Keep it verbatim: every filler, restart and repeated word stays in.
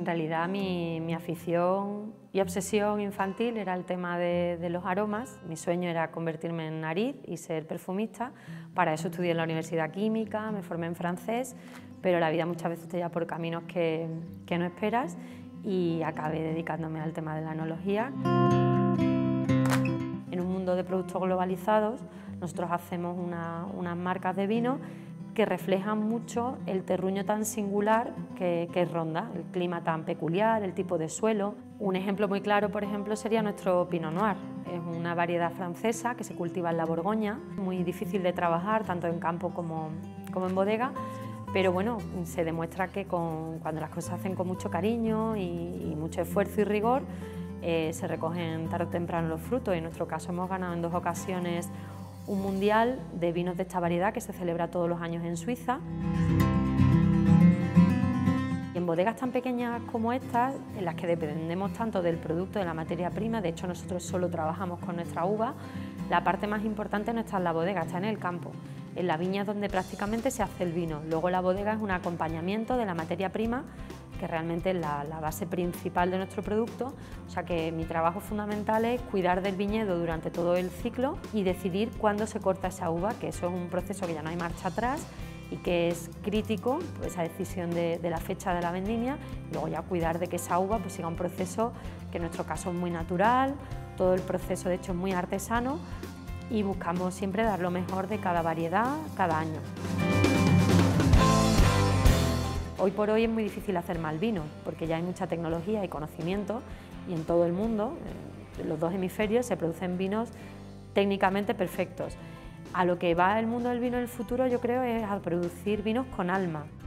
En realidad mi, mi afición y obsesión infantil era el tema de, de los aromas. Mi sueño era convertirme en nariz y ser perfumista. Para eso estudié en la Universidad Química, me formé en francés, pero la vida muchas veces te lleva por caminos que, que no esperas y acabé dedicándome al tema de la enología. En un mundo de productos globalizados, nosotros hacemos una, unas marcas de vino que reflejan mucho el terruño tan singular que, que es Ronda, el clima tan peculiar, el tipo de suelo. Un ejemplo muy claro, por ejemplo, sería nuestro Pinot Noir. Es una variedad francesa que se cultiva en la Borgoña, muy difícil de trabajar tanto en campo como, como en bodega, pero bueno, se demuestra que con, cuando las cosas se hacen con mucho cariño y, y mucho esfuerzo y rigor, eh, se recogen tarde o temprano los frutos. En nuestro caso hemos ganado en dos ocasiones un mundial de vinos de esta variedad que se celebra todos los años en Suiza. Y en bodegas tan pequeñas como estas, en las que dependemos tanto del producto, de la materia prima, de hecho nosotros solo trabajamos con nuestra uva, la parte más importante no está en la bodega, está en el campo. En la viña es donde prácticamente se hace el vino. Luego la bodega es un acompañamiento de la materia prima, que realmente es la, la base principal de nuestro producto. O sea que mi trabajo fundamental es cuidar del viñedo durante todo el ciclo y decidir cuándo se corta esa uva, que eso es un proceso que ya no hay marcha atrás y que es crítico, pues, esa decisión de, de la fecha de la vendimia, y luego ya cuidar de que esa uva pues, siga un proceso que en nuestro caso es muy natural, todo el proceso de hecho es muy artesano y buscamos siempre dar lo mejor de cada variedad cada año. Hoy por hoy es muy difícil hacer mal vino porque ya hay mucha tecnología y conocimiento y en todo el mundo, en los dos hemisferios, se producen vinos técnicamente perfectos. A lo que va el mundo del vino en el futuro, yo creo, es a producir vinos con alma.